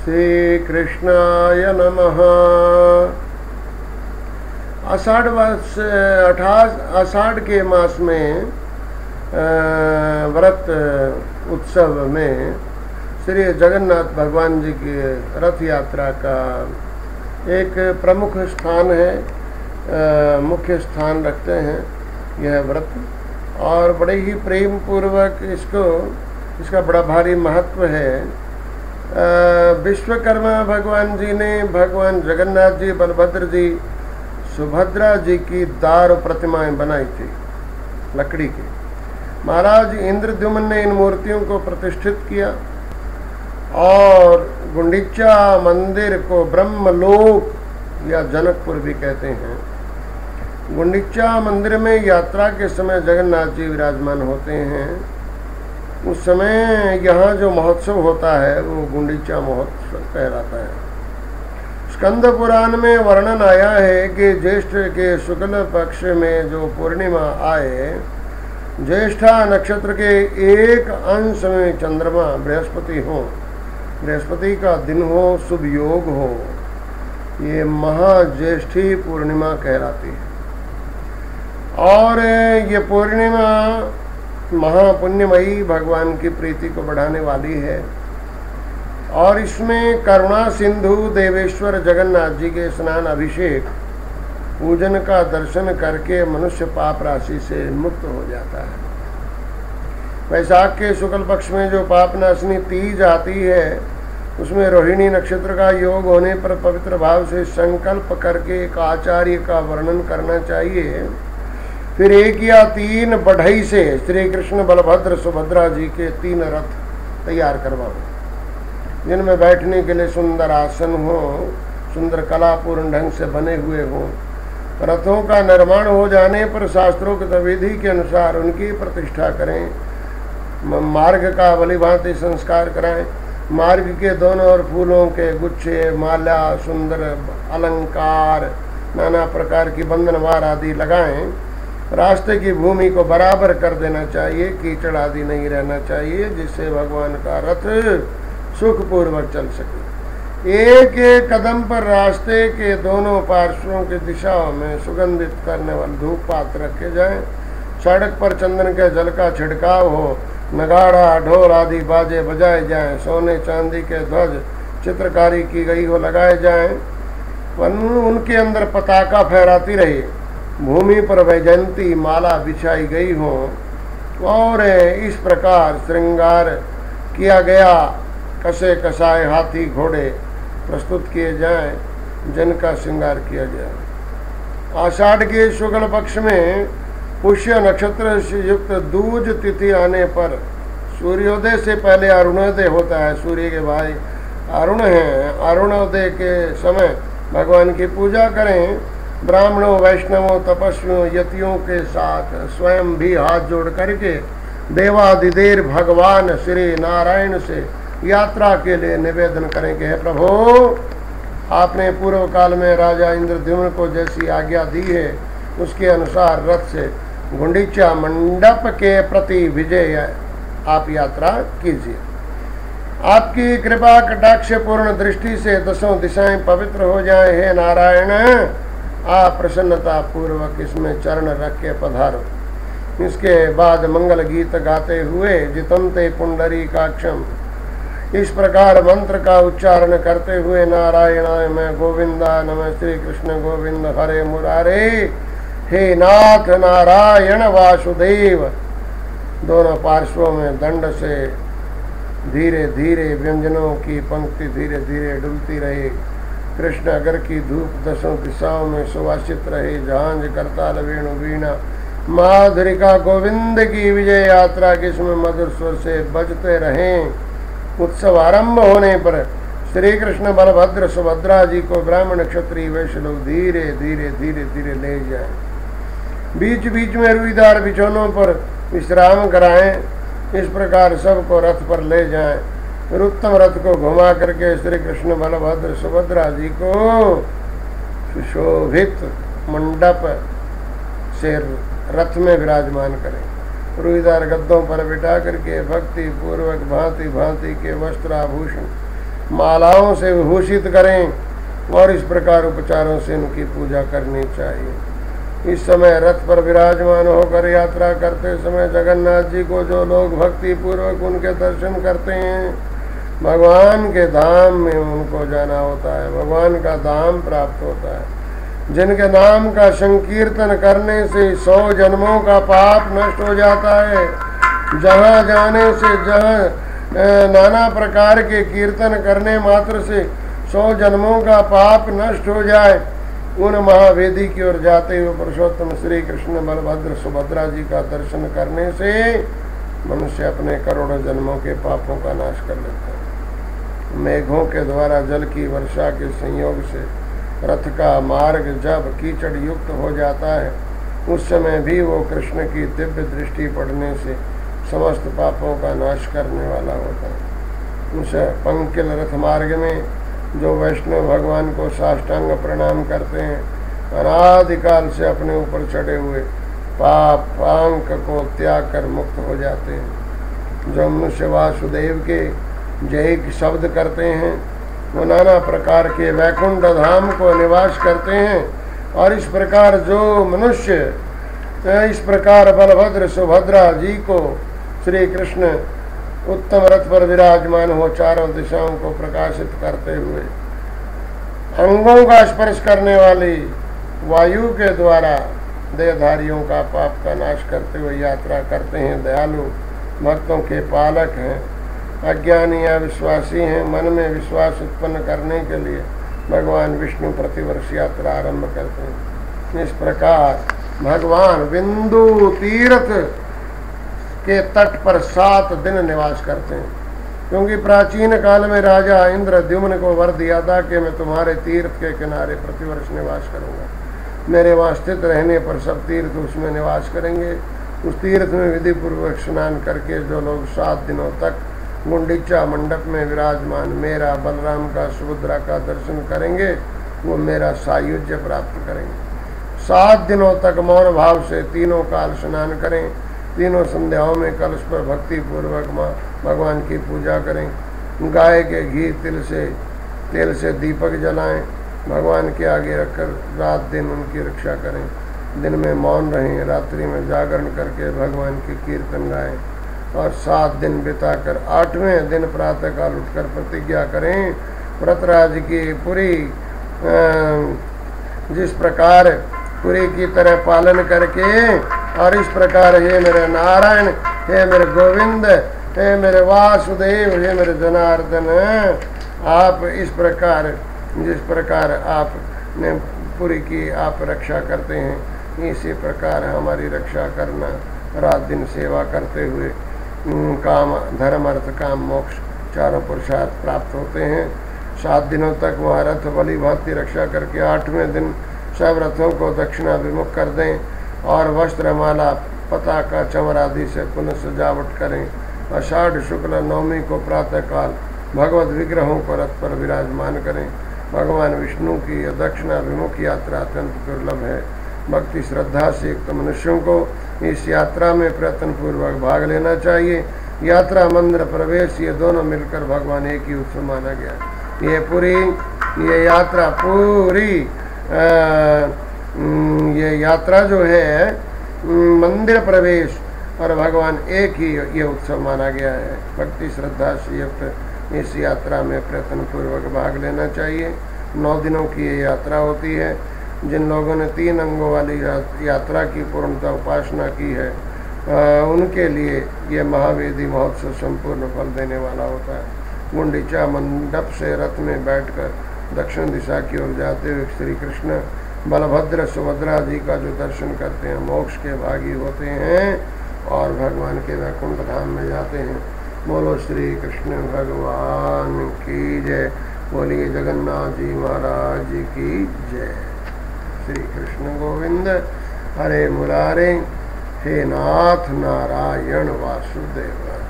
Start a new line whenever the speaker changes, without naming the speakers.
श्री कृष्णाय नमः। आषाढ़ के मास में व्रत उत्सव में श्री जगन्नाथ भगवान जी की रथ यात्रा का एक प्रमुख स्थान है, मुख्य स्थान रखते हैं यह व्रत, और बड़े ही प्रेम पूर्वक इसका बड़ा भारी महत्व है। विश्वकर्मा भगवान जी ने भगवान जगन्नाथ जी, बलभद्र जी, सुभद्रा जी की दारू प्रतिमाएं बनाई थी लकड़ी की। महाराज इंद्रद्युम्न ने इन मूर्तियों को प्रतिष्ठित किया और गुंडीचा मंदिर को ब्रह्मलोक या जनकपुर भी कहते हैं। गुंडीचा मंदिर में यात्रा के समय जगन्नाथ जी विराजमान होते हैं। उस समय यहाँ जो महोत्सव होता है वो गुंडीचा महोत्सव कहलाता है। स्कंद पुराण में वर्णन आया है कि ज्येष्ठ के शुक्ल पक्ष में जो पूर्णिमा आए, ज्येष्ठा नक्षत्र के एक अंश में चंद्रमा बृहस्पति का दिन हो, शुभ योग हो, ये महाज्येष्ठी पूर्णिमा कहलाती है। और ये पूर्णिमा महापुण्यमयी, भगवान की प्रीति को बढ़ाने वाली है। और इसमें करुणा सिंधु देवेश्वर जगन्नाथ जी के स्नान, अभिषेक, पूजन का दर्शन करके मनुष्य पाप राशि से मुक्त हो जाता है। वैशाख के शुक्ल पक्ष में जो पाप नाशनी तीज आती है, उसमें रोहिणी नक्षत्र का योग होने पर पवित्र भाव से संकल्प करके एक आचार्य का वर्णन करना चाहिए। फिर 1 या 3 बढ़ई से श्री कृष्ण, बलभद्र, सुभद्रा जी के 3 रथ तैयार करवाओ, जिनमें बैठने के लिए सुंदर आसन हो, सुंदर कलापूर्ण ढंग से बने हुए हों। रथों का निर्माण हो जाने पर शास्त्रोक्त विधि के अनुसार उनकी प्रतिष्ठा करें, मार्ग का भलीभांति संस्कार कराएं। मार्ग के दोनों ओर फूलों के गुच्छे, माला, सुंदर अलंकार, नाना प्रकार की बंधनवार आदि लगाएं। रास्ते की भूमि को बराबर कर देना चाहिए, कीचड़ आदि नहीं रहना चाहिए, जिससे भगवान का रथ सुखपूर्वक चल सके। एक एक कदम पर रास्ते के दोनों पार्श्वों की दिशाओं में सुगंधित करने वाले धूप पात्र रखे जाएं। सड़क पर चंदन के जल का छिड़काव हो, नगाड़ा, ढोल आदि बाजे बजाए जाएं, सोने चांदी के ध्वज चित्रकारी की गई हो लगाए जाएं, उनके अंदर पताका फहराती रही, भूमि पर वैजयंती माला बिछाई गई हो, और इस प्रकार श्रृंगार किया गया कसे कसाए हाथी घोड़े प्रस्तुत किए जाएं, जिनका श्रृंगार किया गया। आषाढ़ के शुक्ल पक्ष में पुष्य नक्षत्र से युक्त दूज तिथि आने पर सूर्योदय से पहले अरुणोदय होता है। सूर्य के भाई अरुण हैं। अरुणोदय के समय भगवान की पूजा करें। ब्राह्मणों, वैष्णवों, तपस्वियों, यतियों के साथ स्वयं भी हाथ जोड़ करके देवादिदेव भगवान श्री नारायण से यात्रा के लिए निवेदन करेंगे, हे प्रभु, आपने पूर्व काल में राजा इंद्रद्युम्न को जैसी आज्ञा दी है, उसके अनुसार रथ से गुंडीचा मंडप के प्रति विजय आप यात्रा कीजिए। आपकी कृपा कटाक्ष पूर्ण दृष्टि से 10 दिशाएं पवित्र हो जाए। हे नारायण, आप प्रसन्नता पूर्वक इसमें चरण रख के पधारो। इसके बाद मंगल गीत गाते हुए जितंते पुंडरीकाक्षम, इस प्रकार मंत्र का उच्चारण करते हुए नारायणाय मैं गोविंदा नमः, श्री कृष्ण गोविंद हरे मुरारे, हे नाथ नारायण वासुदेव, दोनों पार्श्वों में दंड से धीरे धीरे व्यंजनों की पंक्ति धीरे धीरे डुलती रहे। कृष्ण अगर की धूप 10 दिशाओं में सुवासित रहे। झांझ, करताल, वेणु, वीणा, माधुरिका गोविंद की विजय यात्रा के इसमें मधुर स्वर से बजते रहें। उत्सव आरंभ होने पर श्री कृष्ण, बलभद्र, सुभद्रा जी को ब्राह्मण, क्षत्रिय, वैश्य लोग धीरे धीरे धीरे धीरे ले जाएं। बीच बीच में रुईदार बिछौनों पर विश्राम कराएं। इस प्रकार सबको रथ पर ले जाएं। फिर उत्तम रथ को घुमा करके श्री कृष्ण, बलभद्र, सुभद्रा जी को सुशोभित मंडप से रथ में विराजमान करें। रुईदार गद्दों पर बिठा करके भक्ति पूर्वक भांति भांति के वस्त्र आभूषण मालाओं से विभूषित करें और इस प्रकार उपचारों से उनकी पूजा करनी चाहिए। इस समय रथ पर विराजमान होकर यात्रा करते समय जगन्नाथ जी को जो लोग भक्ति पूर्वक उनके दर्शन करते हैं, भगवान के धाम में उनको जाना होता है, भगवान का धाम प्राप्त होता है। जिनके नाम का संकीर्तन करने से 100 जन्मों का पाप नष्ट हो जाता है। जहाँ जाने से, जहाँ नाना प्रकार के कीर्तन करने मात्र से 100 जन्मों का पाप नष्ट हो जाए, उन महावेदी की ओर जाते हुए पुरुषोत्तम श्री कृष्ण बलभद्र सुभद्रा जी का दर्शन करने से मनुष्य अपने करोड़ों जन्मों के पापों का नाश कर लेता है। मेघों के द्वारा जल की वर्षा के संयोग से रथ का मार्ग जब कीचड़ युक्त हो जाता है, उस समय भी वो कृष्ण की दिव्य दृष्टि पड़ने से समस्त पापों का नाश करने वाला होता है। उस पंकिल रथ मार्ग में जो वैष्णव भगवान को साष्टांग प्रणाम करते हैं, अनादिकाल से अपने ऊपर चढ़े हुए पापांक को त्याग कर मुक्त हो जाते हैं। जो मनुष्य वासुदेव के जय शब्द करते हैं, वो नाना प्रकार के वैकुंठ धाम को निवास करते हैं। और इस प्रकार जो मनुष्य इस प्रकार बलभद्र सुभद्रा जी को श्री कृष्ण उत्तम रथ पर विराजमान हो चारों दिशाओं को प्रकाशित करते हुए अंगों का स्पर्श करने वाली वायु के द्वारा देहधारियों का पाप का नाश करते हुए यात्रा करते हैं। दयालु भक्तों के पालक हैं, अज्ञानी या विश्वासी हैं। मन में विश्वास उत्पन्न करने के लिए भगवान विष्णु प्रतिवर्ष यात्रा आरंभ करते हैं। इस प्रकार भगवान बिंदु तीर्थ के तट पर 7 दिन निवास करते हैं, क्योंकि प्राचीन काल में राजा इंद्रद्युम्न को वर दिया था कि मैं तुम्हारे तीर्थ के किनारे प्रतिवर्ष निवास करूंगा। मेरे वहाँ स्थित रहने पर सब तीर्थ उसमें निवास करेंगे। उस तीर्थ में विधि पूर्वक स्नान करके जो लोग 7 दिनों तक गुंडीचा मंडप में विराजमान मेरा, बलराम का, सुभद्रा का दर्शन करेंगे, वो मेरा सायुज्य प्राप्त करेंगे। 7 दिनों तक मौन भाव से तीनों काल स्नान करें। तीनों संध्याओं में कलश पर भक्ति पूर्वक माँ भगवान की पूजा करें। गाय के घी तेल से दीपक जलाएं। भगवान के आगे रखकर रात दिन उनकी रक्षा करें। दिन में मौन रहें, रात्रि में जागरण करके भगवान की कीर्तन गाएं। और 7 दिन बिताकर 8वें दिन प्रातःकाल उठकर प्रतिज्ञा करें। व्रतराज की पूरी जिस प्रकार पूरी की तरह पालन करके, और इस प्रकार हे मेरे नारायण, हे मेरे गोविंद, हे मेरे वासुदेव, हे मेरे जनार्दन, आप इस प्रकार जिस प्रकार आपने पूरी की आप रक्षा करते हैं, इसी प्रकार हमारी रक्षा करना। रात दिन सेवा करते हुए काम धर्म अर्थ काम मोक्ष चारों पुरुषार्थ प्राप्त होते हैं। 7 दिनों तक वहाँ रथ बलि भांति रक्षा करके 8वें दिन सब रथों को दक्षिणाभिमुख कर दें और वस्त्रमाला, पताका, चमर आदि से पुनः सजावट करें। आषाढ़ शुक्ल नवमी को प्रातःकाल भगवत विग्रहों को रथ पर विराजमान करें। भगवान विष्णु की दक्षिणाभिमुख यात्रा अत्यंत दुर्लभ है। भक्ति श्रद्धा से युक्त मनुष्यों को इस यात्रा में प्रयत्नपूर्वक भाग लेना चाहिए। यात्रा मंदिर प्रवेश ये दोनों मिलकर भगवान एक ही उत्सव माना गया। ये यात्रा पूरी ये यात्रा जो है मंदिर प्रवेश और भगवान एक ही ये उत्सव माना गया है। भक्ति श्रद्धा से युक्त इस यात्रा में प्रयत्नपूर्वक भाग लेना चाहिए। 9 दिनों की ये यात्रा होती है। जिन लोगों ने 3 अंगों वाली यात्रा की पूर्णतः उपासना की है, उनके लिए ये महावेदी महोत्सव संपूर्ण फल देने वाला होता है। गुंडीचा मंडप से रथ में बैठकर दक्षिण दिशा की ओर जाते हुए श्री कृष्ण बलभद्र सुभद्रा जी का जो दर्शन करते हैं, मोक्ष के भागी होते हैं और भगवान के वैकुंठ धाम में जाते हैं। बोलो श्री कृष्ण भगवान की जय। बोलिए जगन्नाथ जी महाराज जी की जय। श्री कृष्ण गोविंद हरे मुरारे, हे नाथ नारायण वासुदेव।